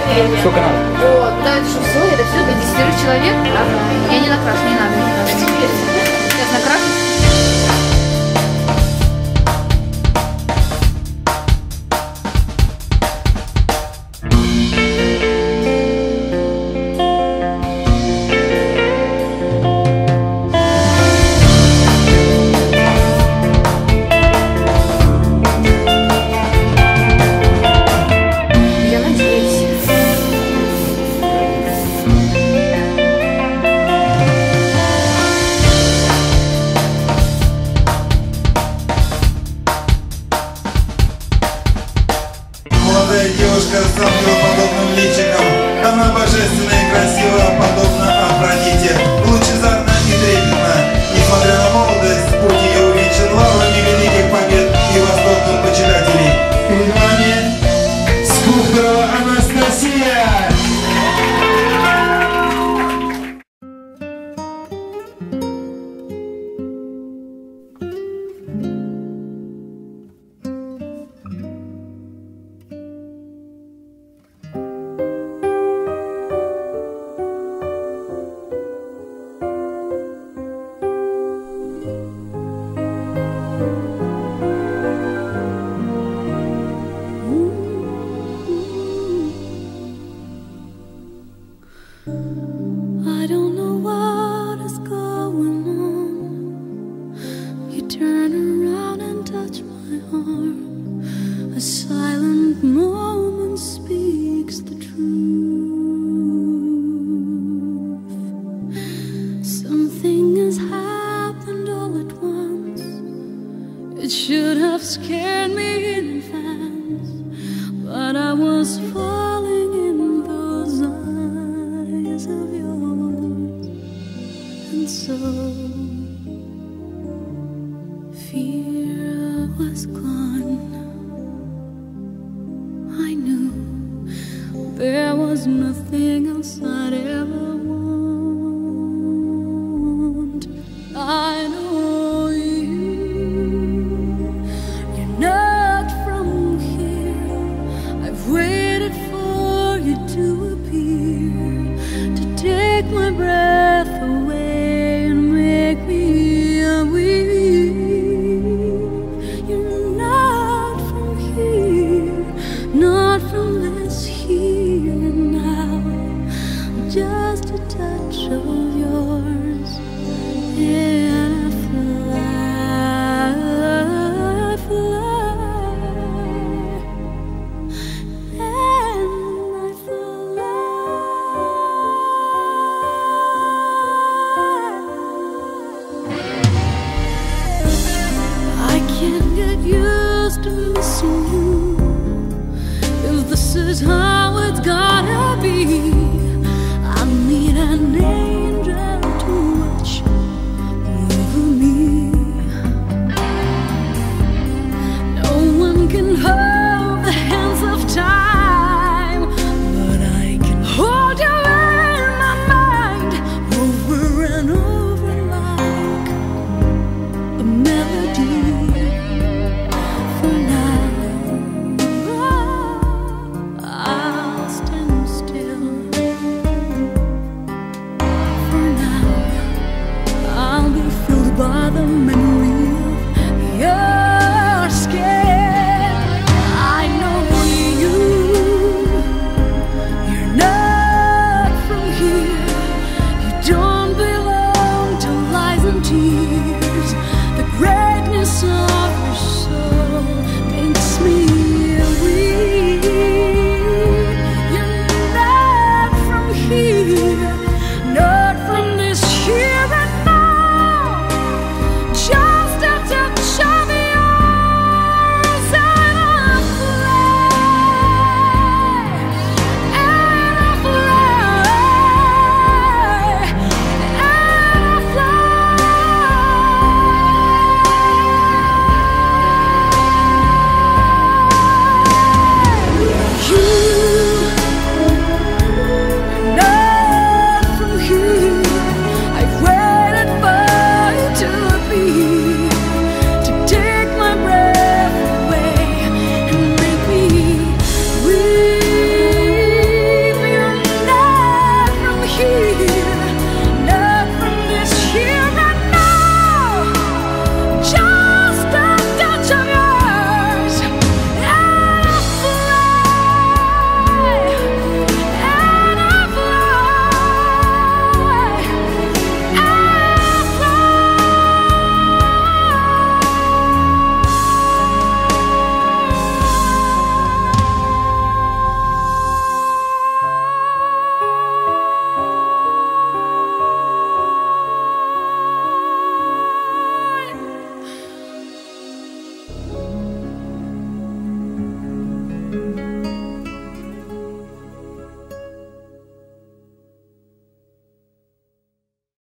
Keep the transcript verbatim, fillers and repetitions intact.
Сколько надо? Вот, да, это что, все, это все для десятерых человек? Ага. Я не накрашу, не надо, не надо. Сейчас накрашу. Девушка с ангелоподобным личиком, она божественно и красиво, подобно Афродите, лучезарна и трепетна. Несмотря на молодость, путь ее увенчан лаврами великих побед и восторгом почитателей. Перед вами Скульптурова Анастасия! I don't know what is going on. You turn around and touch my arm. A silent moment speaks the truth. Something has happened all at once. It should have scared me in advance, but I was falling in those eyes of yours, and so fear was gone. I knew there was nothing outside it.